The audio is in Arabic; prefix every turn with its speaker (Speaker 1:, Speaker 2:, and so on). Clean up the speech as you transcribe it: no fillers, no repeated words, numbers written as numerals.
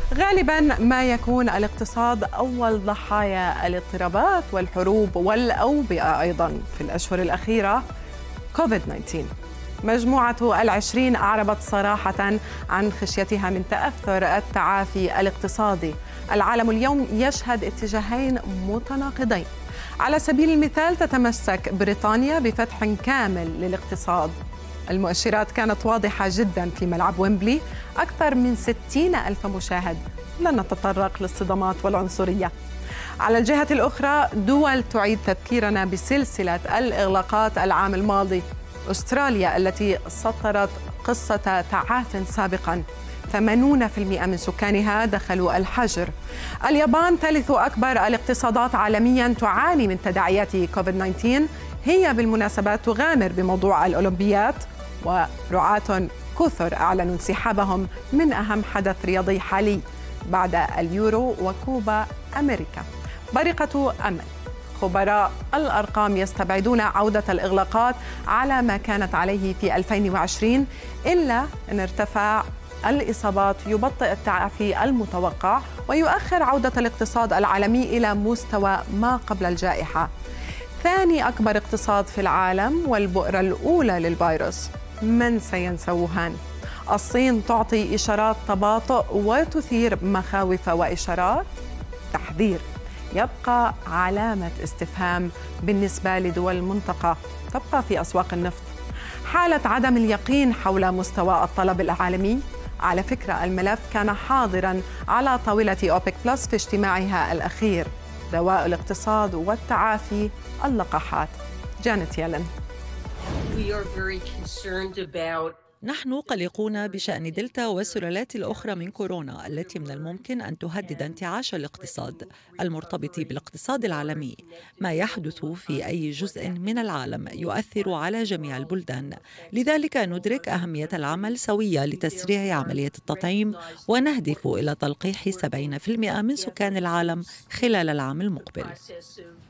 Speaker 1: غالباً ما يكون الاقتصاد أول ضحايا الاضطرابات والحروب والأوبئة أيضاً في الأشهر الأخيرة. كوفيد-19 مجموعة ال20 أعربت صراحة عن خشيتها من تأثر التعافي الاقتصادي. العالم اليوم يشهد اتجاهين متناقضين. على سبيل المثال تتمسك بريطانيا بفتح كامل للاقتصاد. المؤشرات كانت واضحة جدا في ملعب ويمبلي، أكثر من 60,000 مشاهد. لن نتطرق للصدمات والعنصرية. على الجهة الأخرى دول تعيد تذكيرنا بسلسلة الإغلاقات العام الماضي. أستراليا التي سطرت قصة تعاف سابقاً، 80% من سكانها دخلوا الحجر. اليابان ثالث أكبر الاقتصادات عالمياً تعاني من تداعيات كوفيد-19. هي بالمناسبة تغامر بموضوع الأولمبيات، ورعاة كثر أعلنوا انسحابهم من أهم حدث رياضي حالي بعد اليورو وكوبا أمريكا. برقة أمل. خبراء الأرقام يستبعدون عودة الإغلاقات على ما كانت عليه في 2020 إلا أن ارتفاع الإصابات يبطئ التعافي المتوقع ويؤخر عودة الاقتصاد العالمي إلى مستوى ما قبل الجائحة. ثاني أكبر اقتصاد في العالم والبؤرة الأولى للفيروس، من سينسى ووهان؟ الصين تعطي إشارات تباطؤ وتثير مخاوف وإشارات تحذير. يبقى علامة استفهام بالنسبة لدول المنطقة، تبقى في أسواق النفط حالة عدم اليقين حول مستوى الطلب العالمي. على فكرة الملف كان حاضراً على طاولة أوبك بلس في اجتماعها الأخير. دواء الاقتصاد والتعافي اللقاحات. جانيت يلن.
Speaker 2: نحن قلقون بشأن دلتا والسلالات الأخرى من كورونا التي من الممكن أن تهدد انتعاش الاقتصاد المرتبط بالاقتصاد العالمي. ما يحدث في أي جزء من العالم يؤثر على جميع البلدان، لذلك ندرك أهمية العمل سوية لتسريع عملية التطعيم، ونهدف إلى تلقيح 70% من سكان العالم خلال العام المقبل.